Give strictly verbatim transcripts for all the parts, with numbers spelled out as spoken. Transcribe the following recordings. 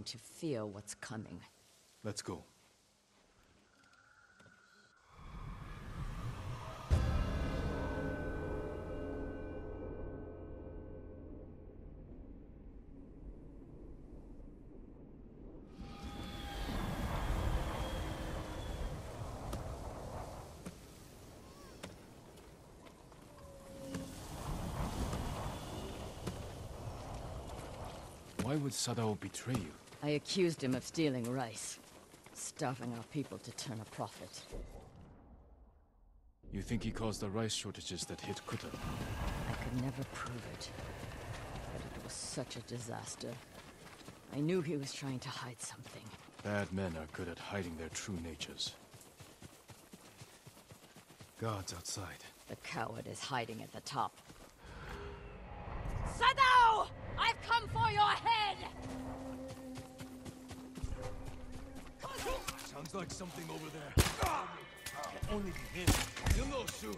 seem to fear what's coming. Let's go. Why would Sadao betray you? I accused him of stealing rice, starving our people to turn a profit. You think he caused the rice shortages that hit Kuta? I could never prove it, but it was such a disaster. I knew he was trying to hide something. Bad men are good at hiding their true natures. Guards outside. The coward is hiding at the top. Sadao! I've come for your head! Sounds like something over there. Can only be him. You'll know soon.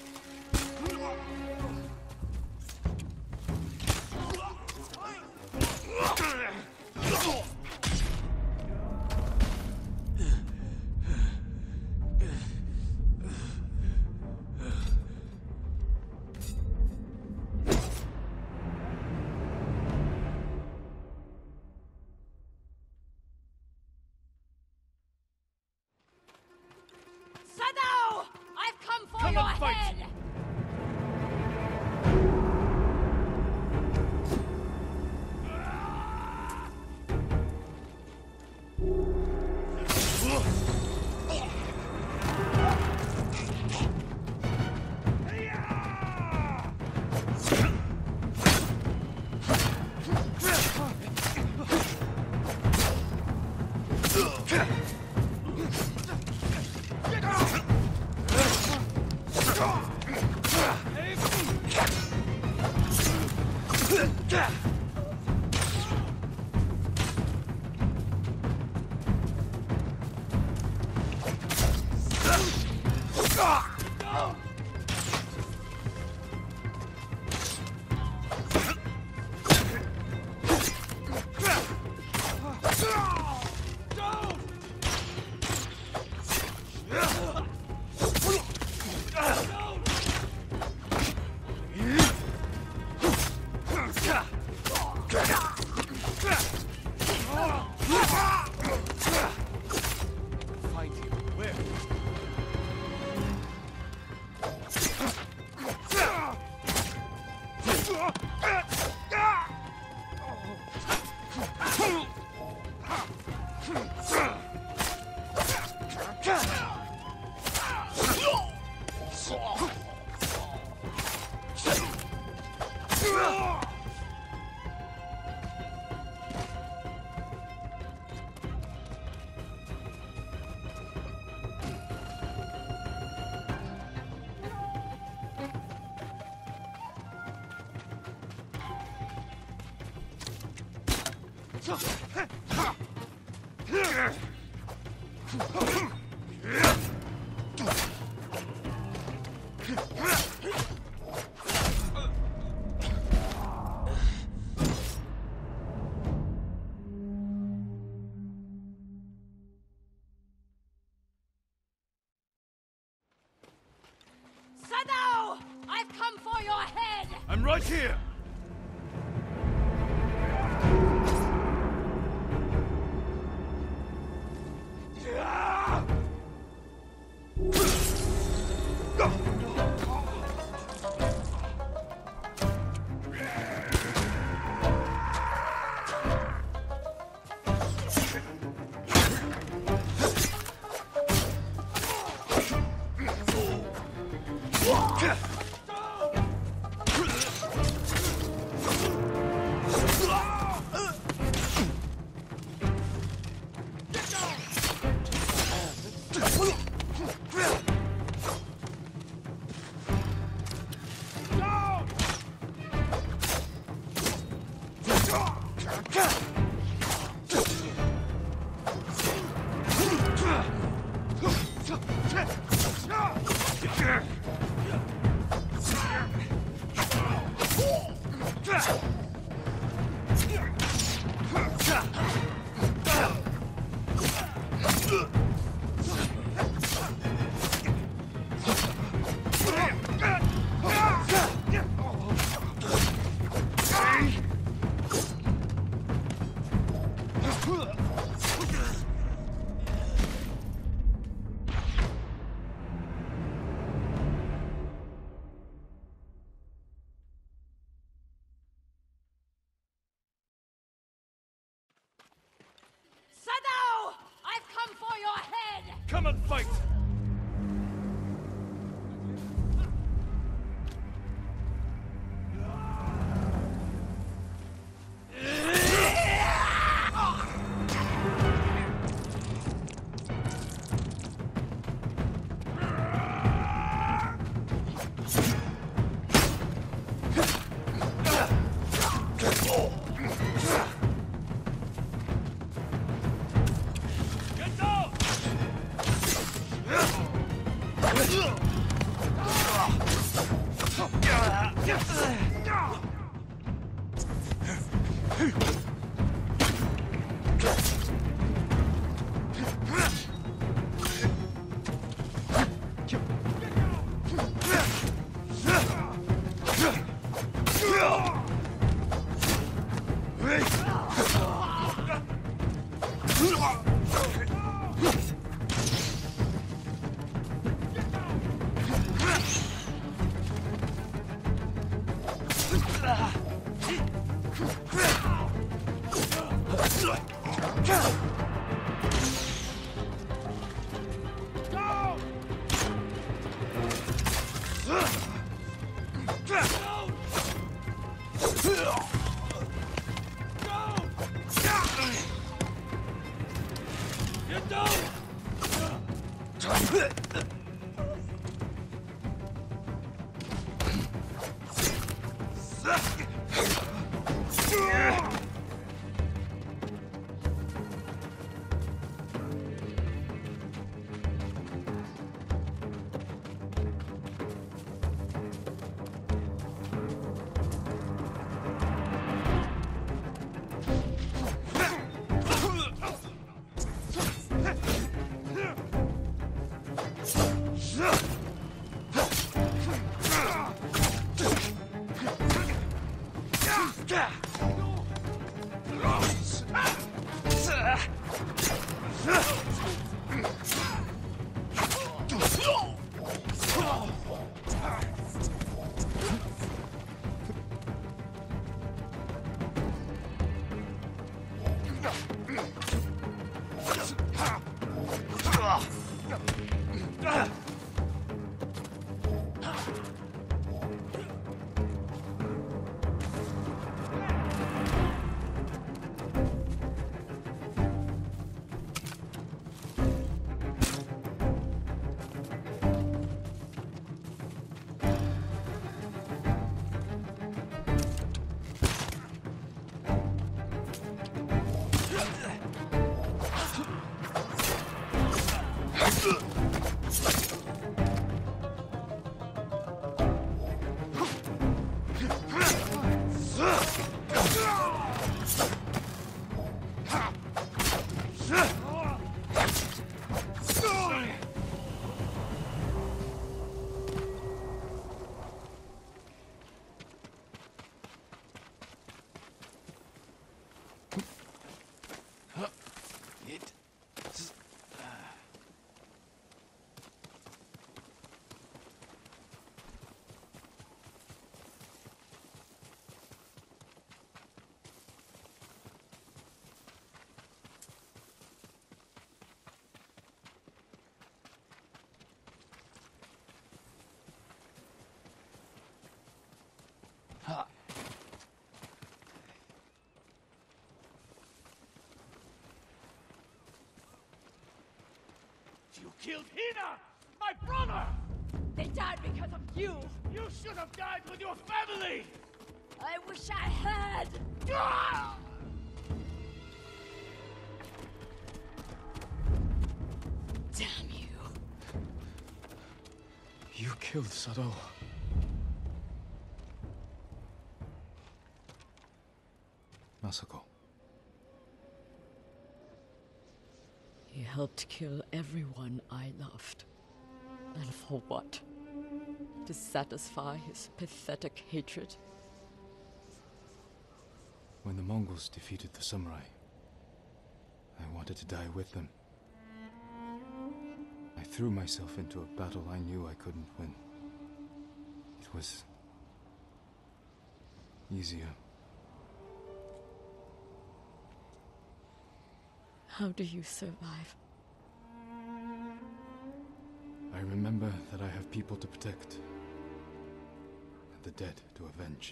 Sadao! I've come for Come your and fight! head! Find him. Where? Sadao! I've come for your head! I'm right here! Sadao! I've come for your head! Come and fight! Get down! Get down! You killed Hina! My brother! They died because of you! You should have died with your family! I wish I had! Ah! Damn you! You killed Sadao. Masako. He helped kill everyone I loved. And for what? To satisfy his pathetic hatred? When the Mongols defeated the samurai, wanted to die with them. I threw myself into a battle I knew I couldn't win. It was easier. How do you survive? I remember that I have people to protect, and the dead to avenge.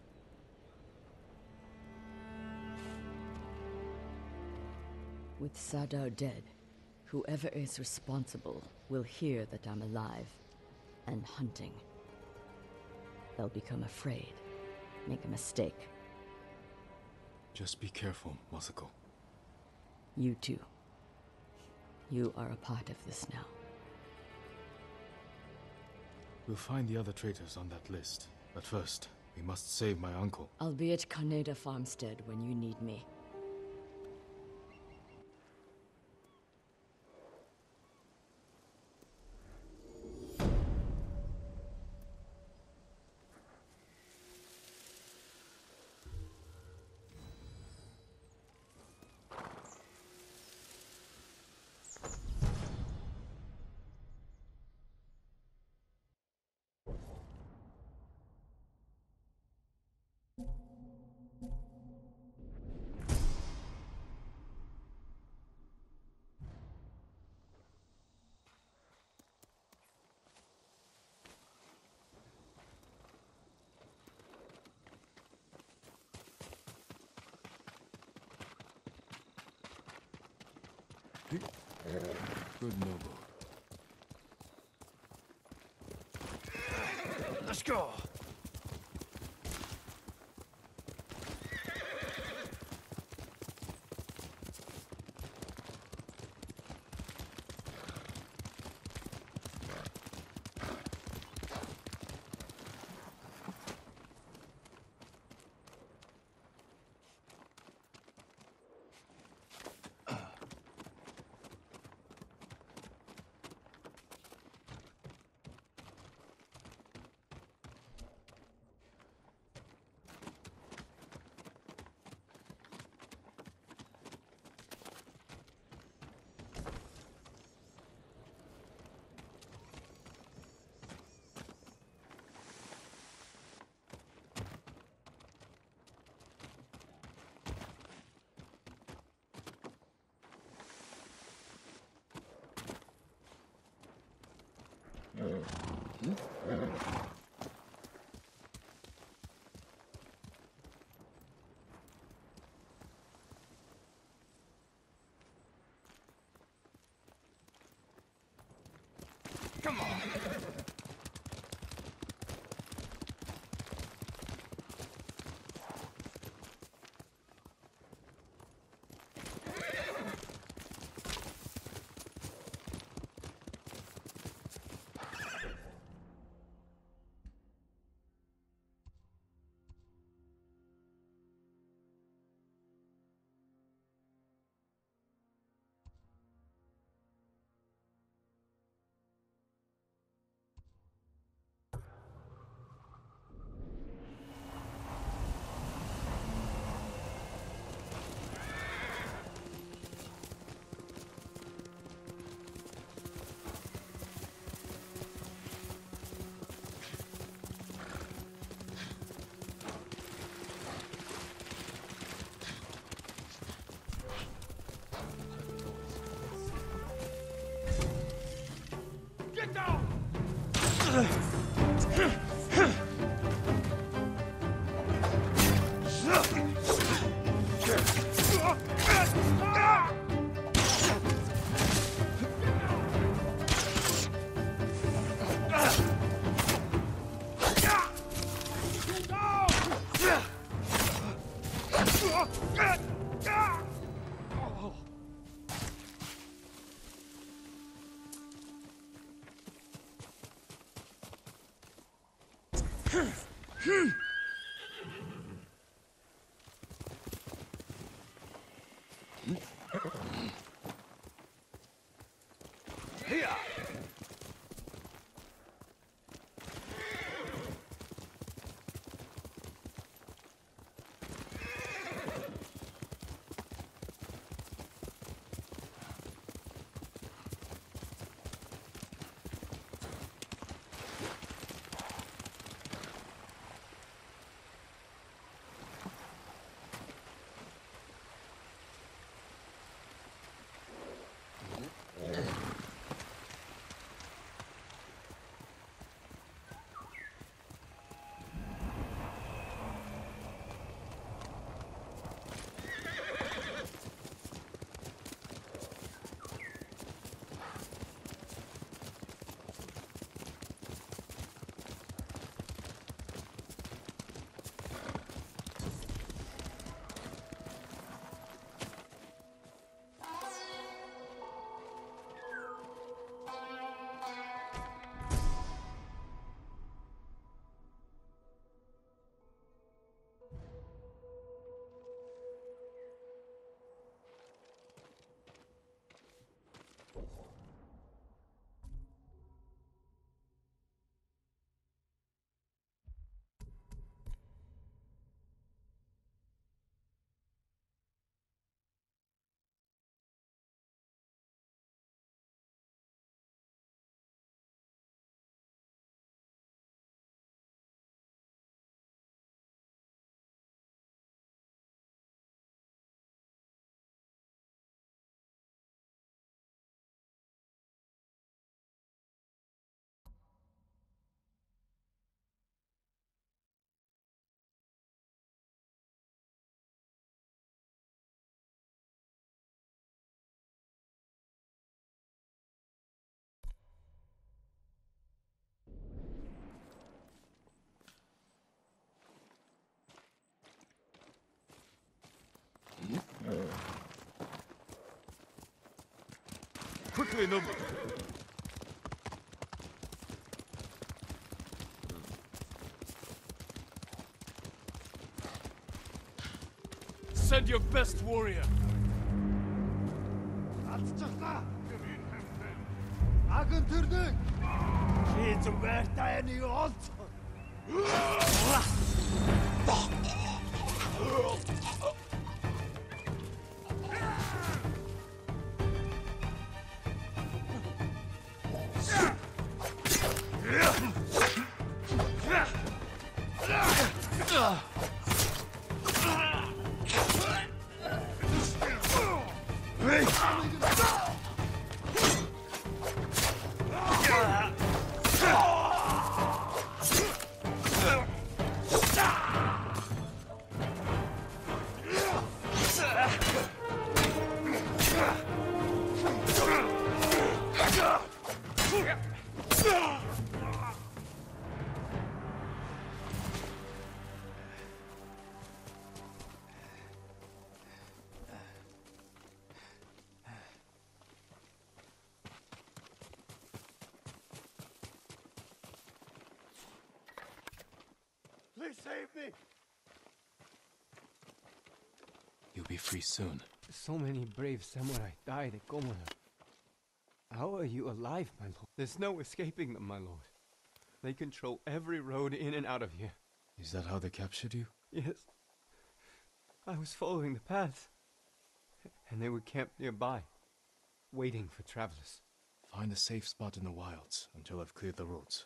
With Sadao dead, whoever is responsible will hear that I'm alive and hunting. They'll become afraid, make a mistake. Just be careful, Masako. You too. You are a part of this now. We'll find the other traitors on that list. But first, we must save my uncle. I'll be at Kaneda Farmstead when you need me. Good Nobu. Let's go! Come on! Get down! Here! Quickly, Numa. Send your best warrior. Алцчихлаа. Аган төрдөг. Чи зүгээр таны олц. Please save me! You'll be free soon. So many brave samurai died at Komoda. How are you alive, my lord? There's no escaping them, my lord. They control every road in and out of here. Is that how they captured you? Yes. I was following the path, and they were camped nearby, waiting for travelers. Find a safe spot in the wilds until I've cleared the roads.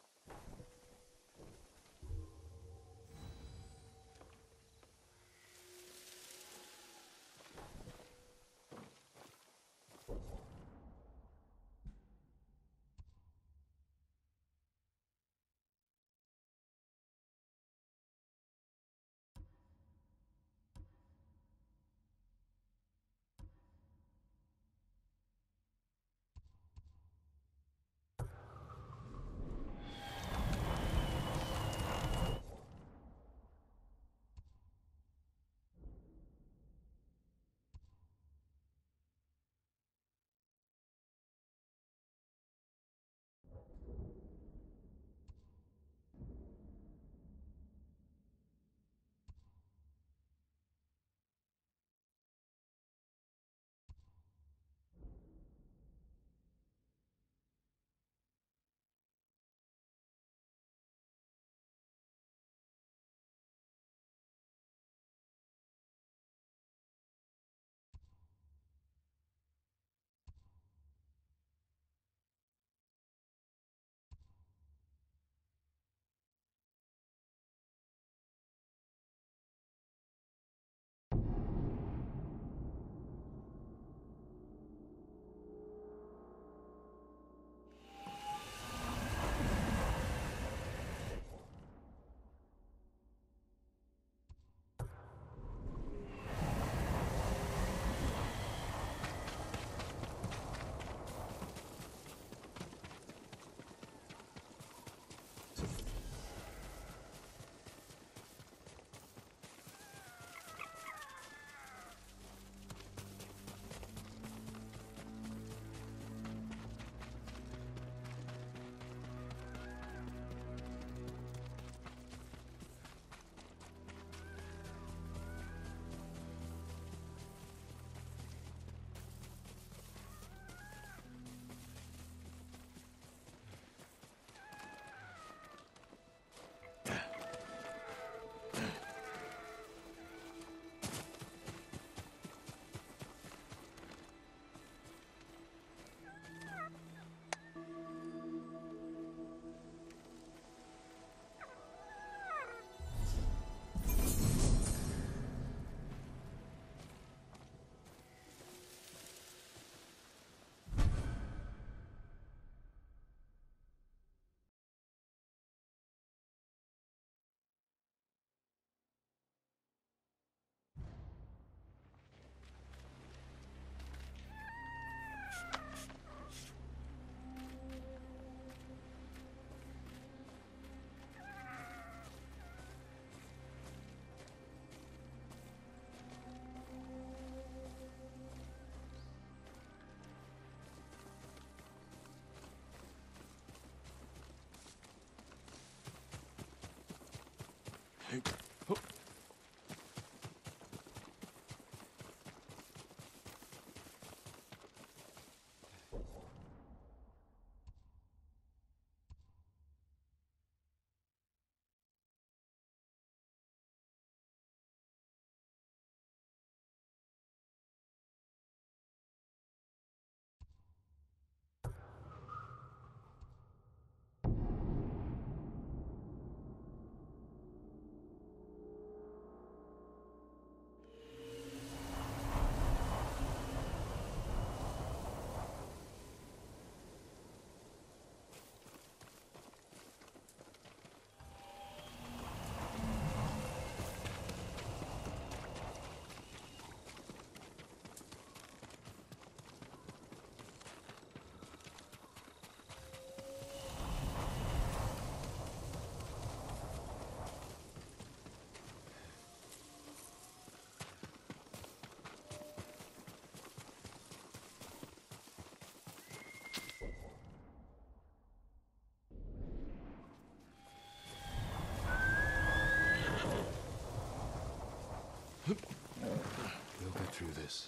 We'll get through this.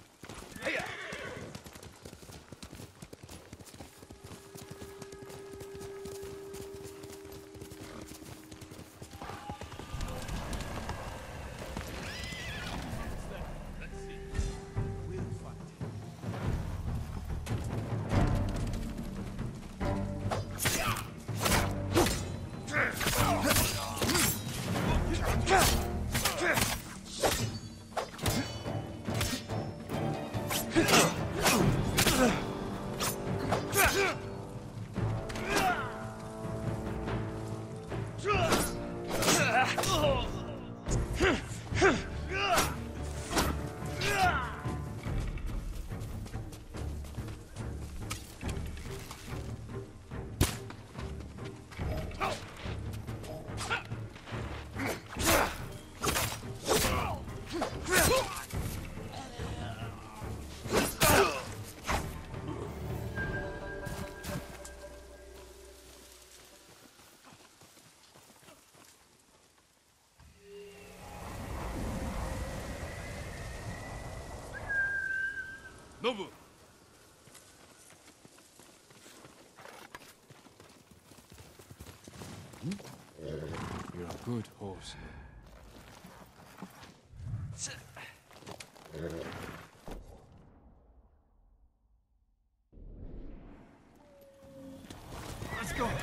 Nobu! You're a good horse. Let's go!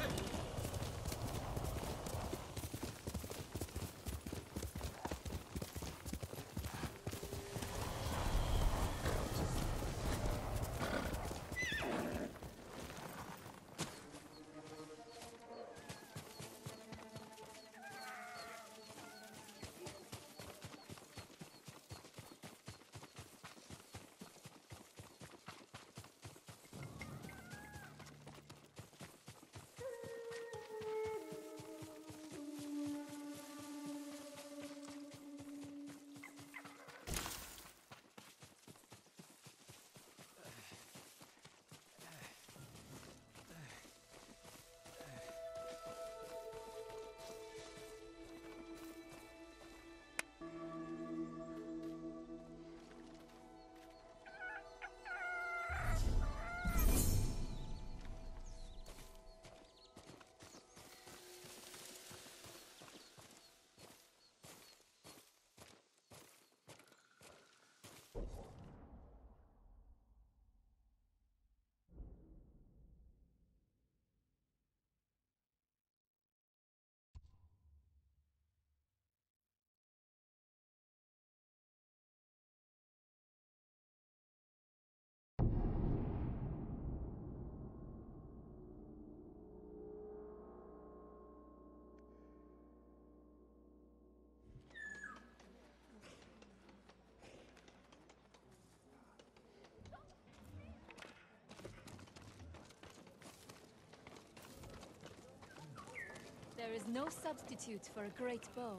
There is no substitute for a great bow.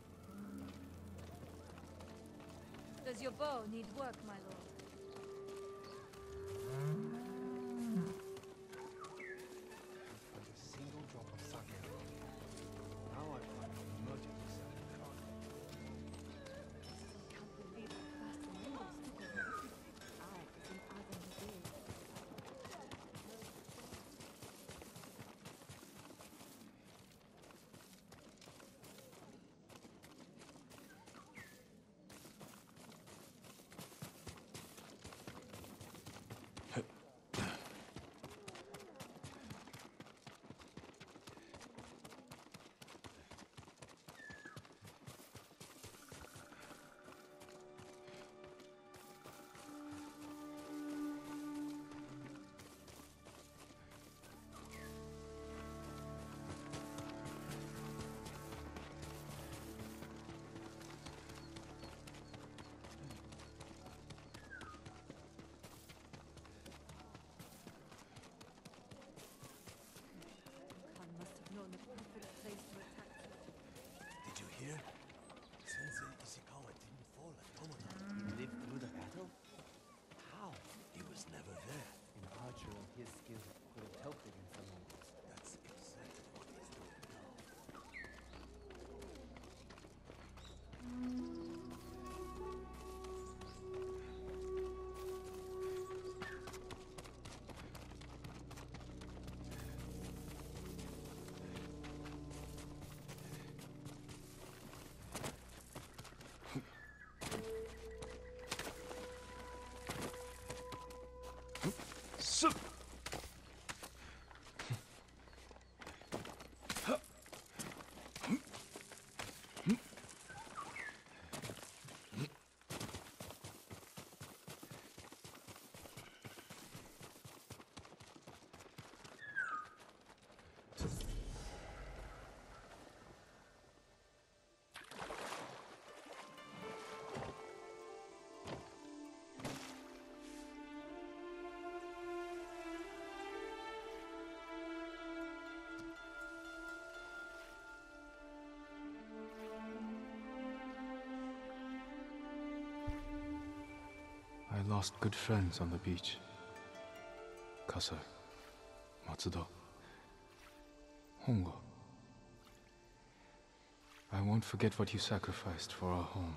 Does your bow need work, my lord? A single drop of sake. Now I find it emergent. I lost good friends on the beach. Kasai, Matsuda, Hongo. I won't forget what you sacrificed for our home.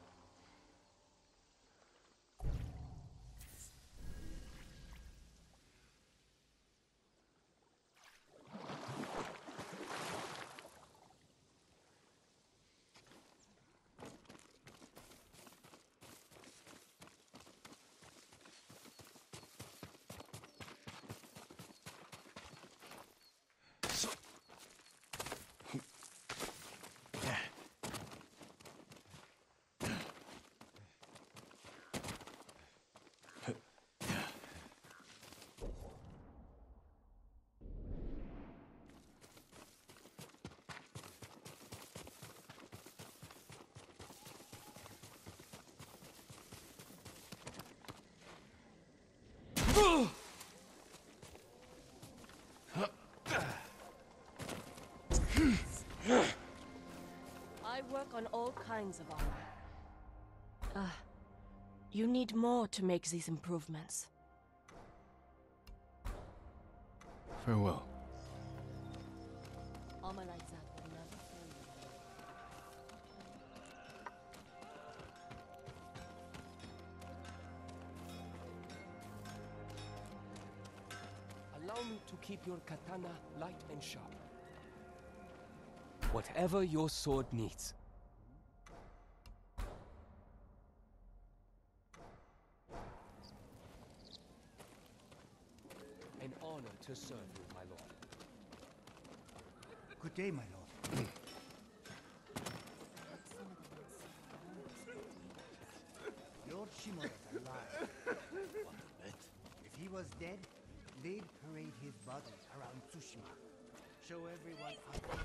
I work on all kinds of armor. Ah, you need more to make these improvements. Farewell. Armor like that will never fail you. Allow me to keep your katana light and sharp. Whatever your sword needs. An honor to serve you, my lord. Good day, my lord. Lord Shimura's alive. What a bet. If he was dead, they'd parade his body around Tsushima. Show everyone how.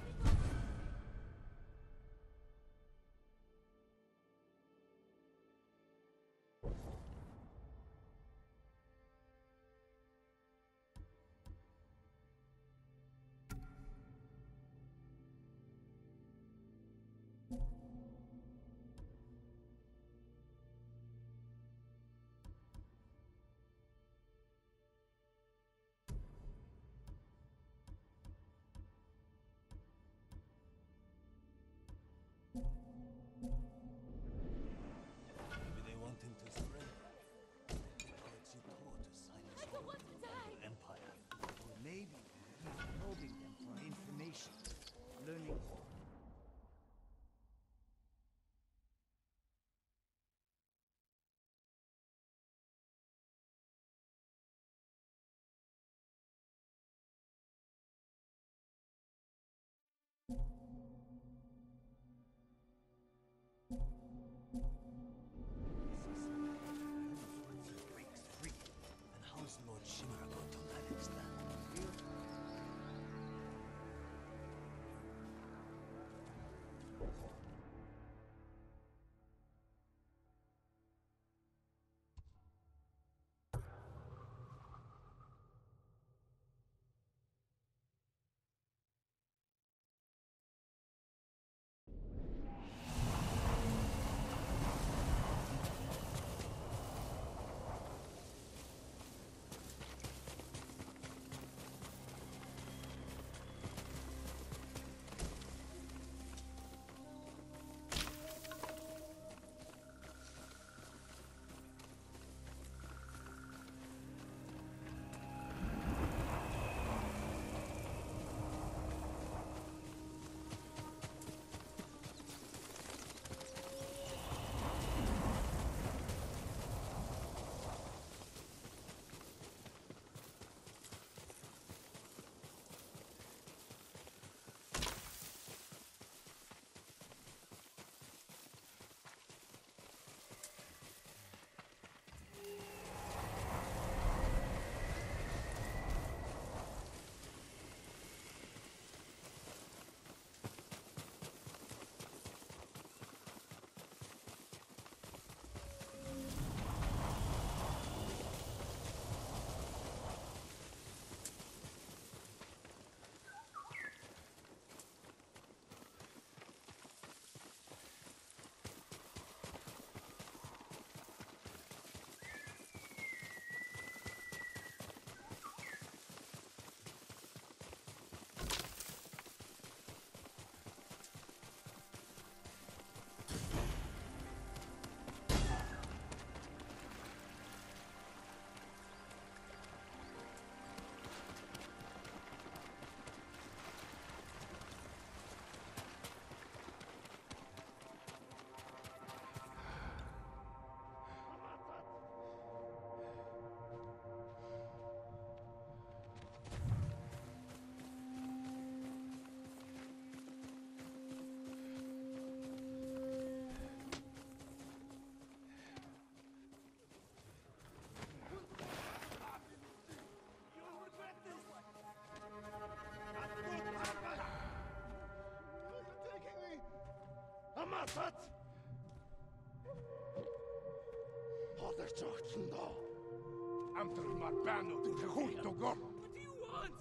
Amter Marbano, Hurtogor. What do you want?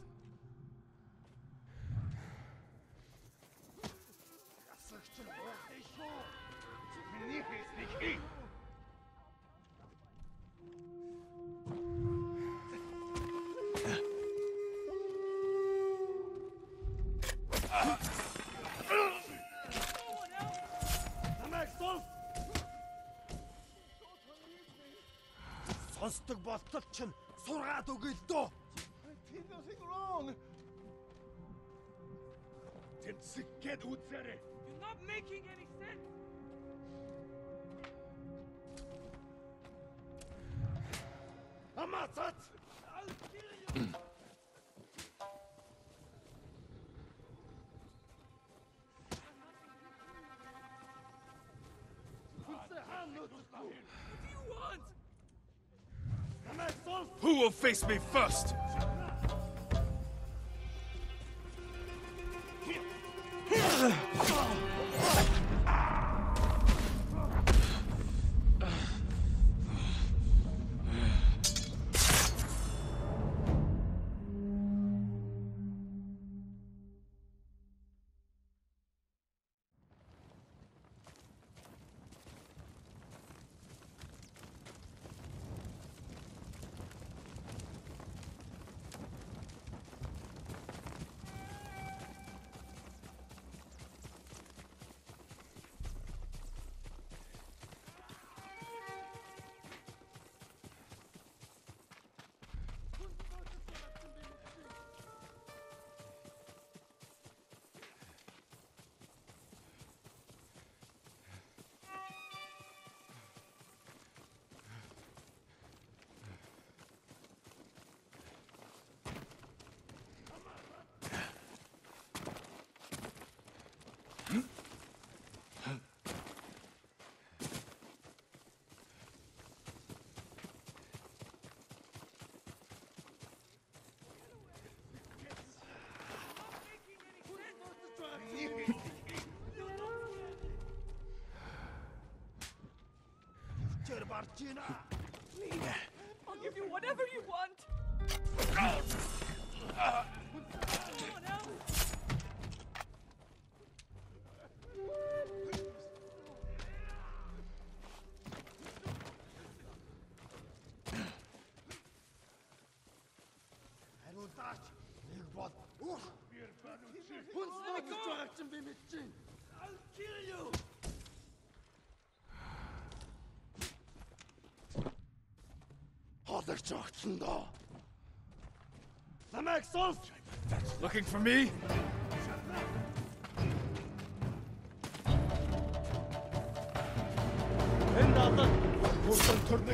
Сонсдог болтол чинь сургаад өгөө л дөө. There's nothing wrong. Tensik utsere. You're not making any sense. Amatat. I'll kill you. What do you want? Who will face me first? I'll give you whatever you want. Come on now. I'll kill you. Хоолойч огцсон доо. Намайг сонс. Looking for me? Энд одоо хурдан төрнөг.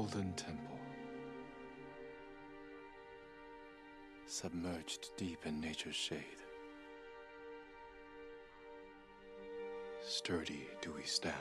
golden temple. Submerged deep in nature's shade. Sturdy do we stand.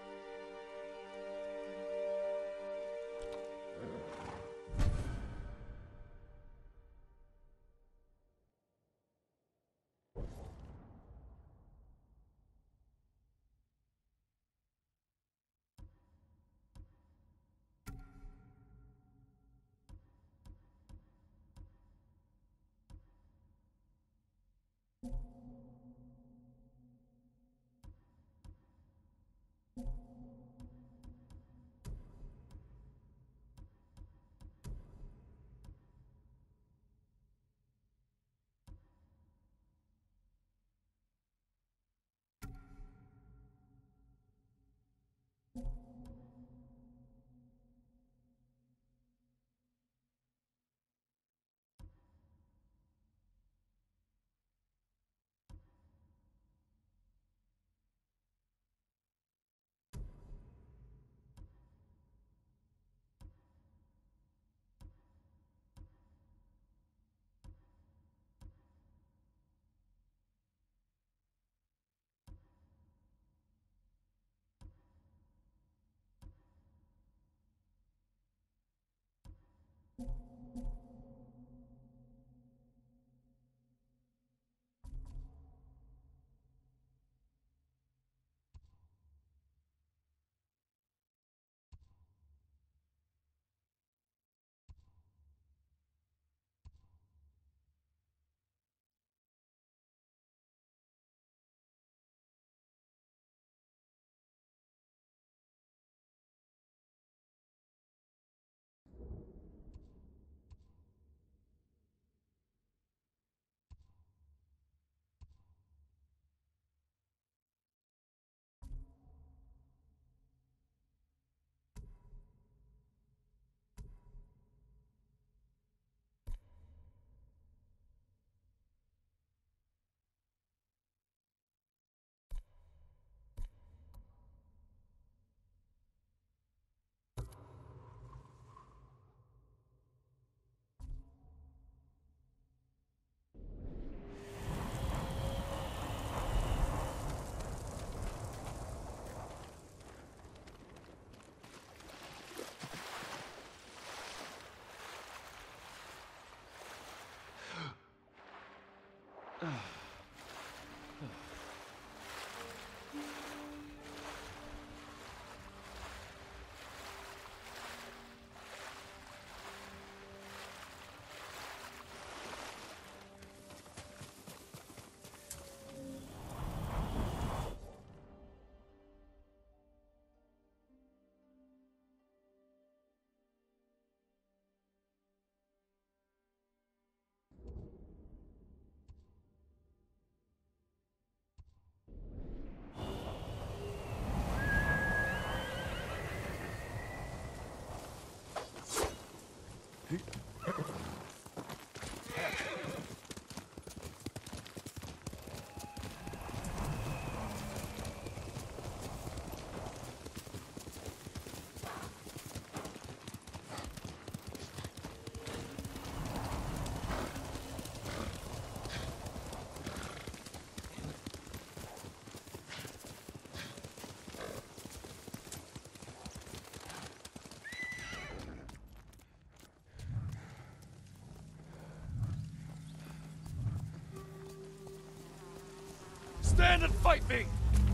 Stand and fight me!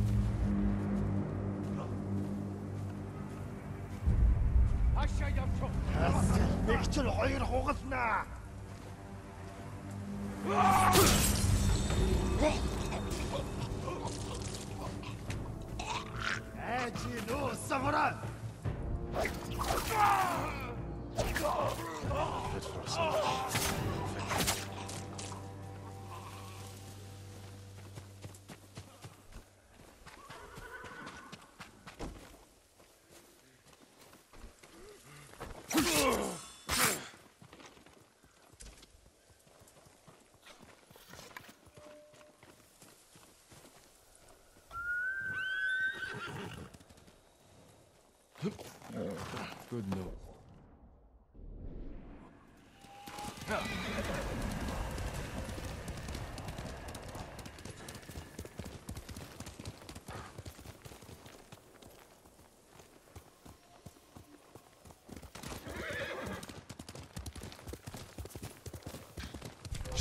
Мэгчл хоёр хугалнаа. Эжи нөө савра. Good note.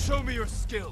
Show me your skill.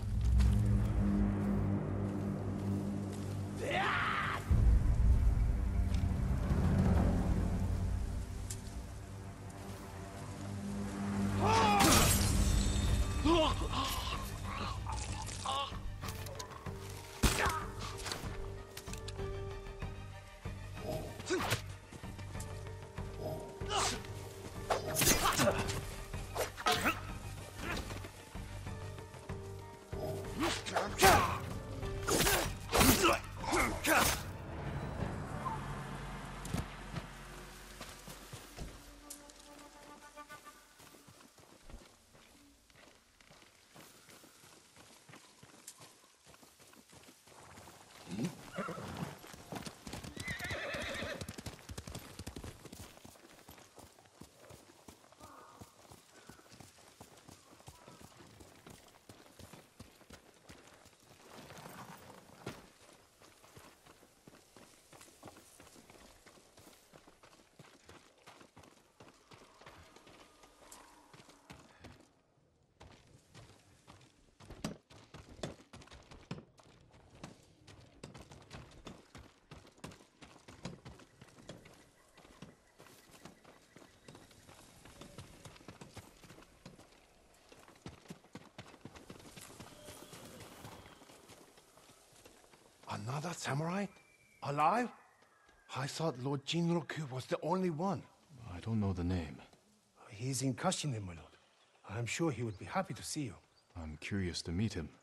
Another samurai? Alive? I thought Lord Jinroku was the only one. I don't know the name. He's in Kashinen, my lord. I'm sure he would be happy to see you. I'm curious to meet him.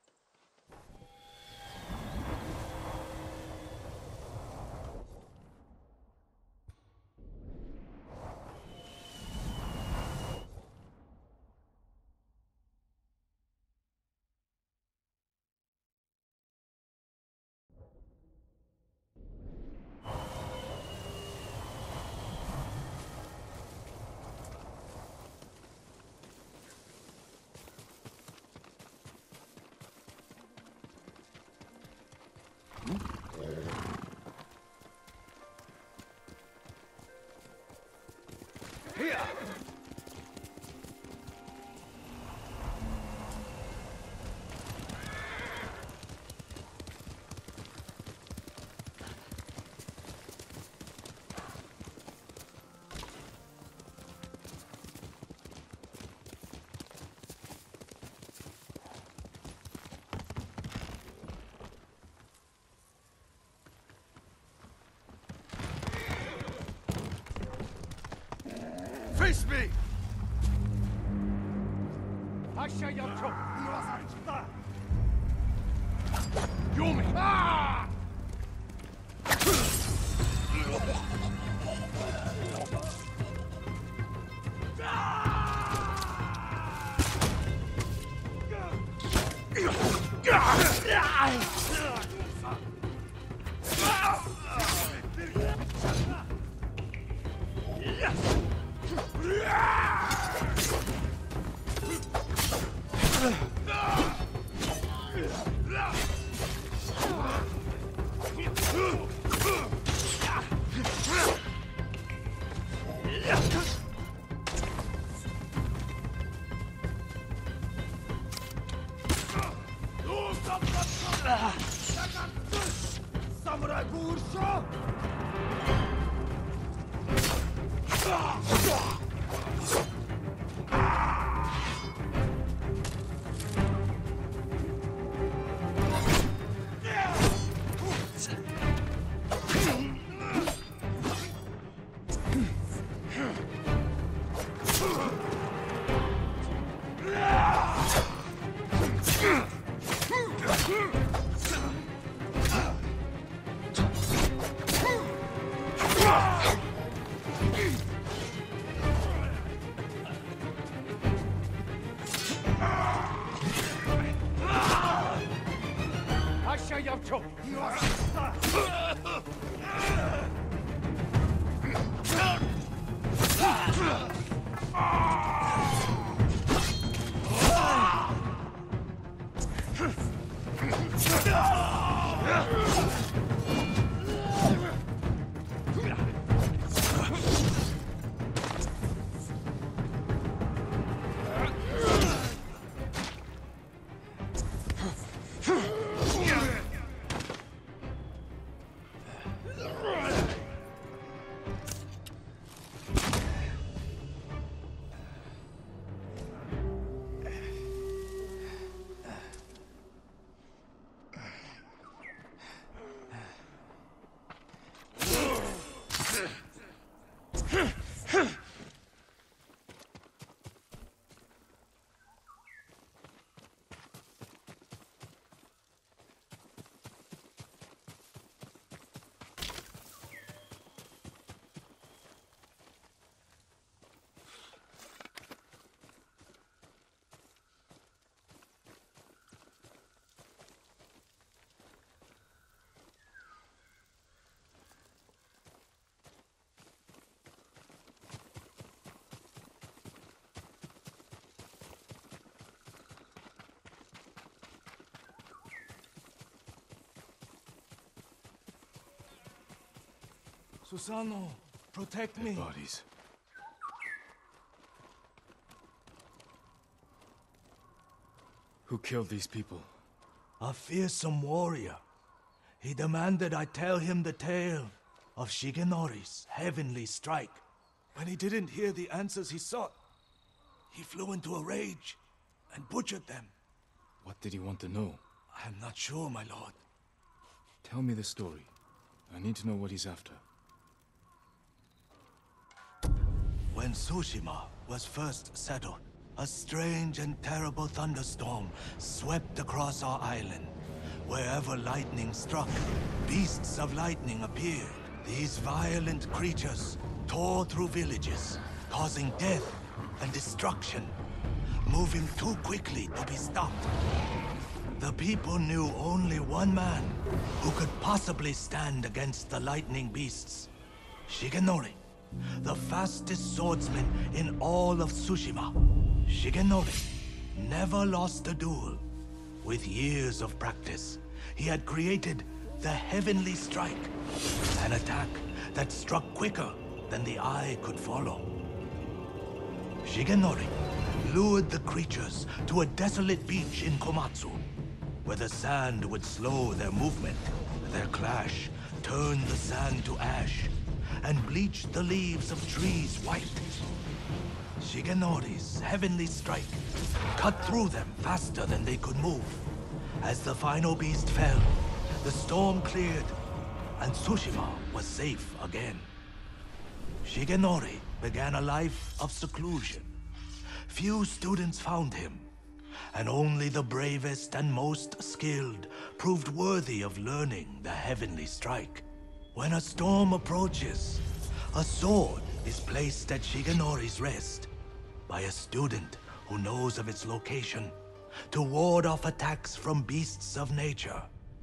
Face me! Yumi! Ah! Samurai Bursha! Susano, protect me. Bodies. Who killed these people? A fearsome warrior. He demanded I tell him the tale of Shigenori's heavenly strike. When he didn't hear the answers he sought, he flew into a rage and butchered them. What did he want to know? I am not sure, my lord. Tell me the story. I need to know what he's after. When Tsushima was first settled, a strange and terrible thunderstorm swept across our island. Wherever lightning struck, beasts of lightning appeared. These violent creatures tore through villages, causing death and destruction, moving too quickly to be stopped. The people knew only one man who could possibly stand against the lightning beasts. Shigenori, the fastest swordsman in all of Tsushima. Shigenori never lost a duel. With years of practice, he had created the Heavenly Strike, an attack that struck quicker than the eye could follow. Shigenori lured the creatures to a desolate beach in Komatsu, where the sand would slow their movement. Their clash turned the sand to ash and bleached the leaves of trees white. Shigenori's Heavenly Strike cut through them faster than they could move. As the final beast fell, the storm cleared, and Tsushima was safe again. Shigenori began a life of seclusion. Few students found him, and only the bravest and most skilled proved worthy of learning the Heavenly Strike. When a storm approaches, a sword is placed at Shigenori's rest by a student who knows of its location to ward off attacks from beasts of nature.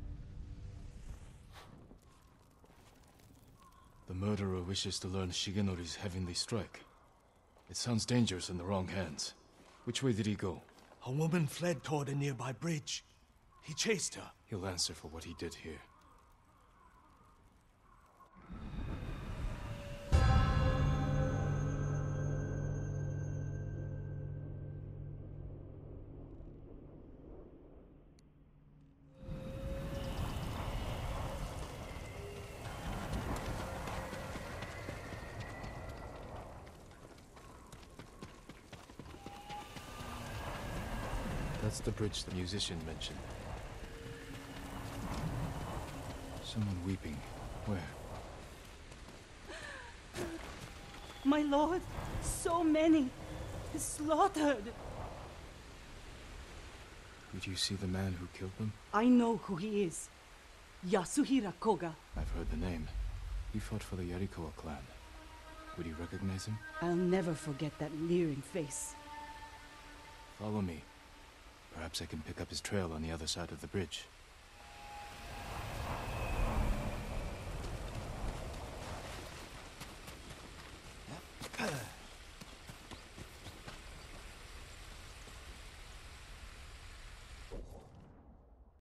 The murderer wishes to learn Shigenori's Heavenly Strike. It sounds dangerous in the wrong hands. Which way did he go? A woman fled toward a nearby bridge. He chased her. He'll answer for what he did here. That's the bridge the musician mentioned. Someone weeping. Where? My lord, so many. Slaughtered. Did you see the man who killed them? I know who he is. Yasuhira Koga. I've heard the name. He fought for the Yarikawa clan. Would you recognize him? I'll never forget that leering face. Follow me. Perhaps I can pick up his trail on the other side of the bridge.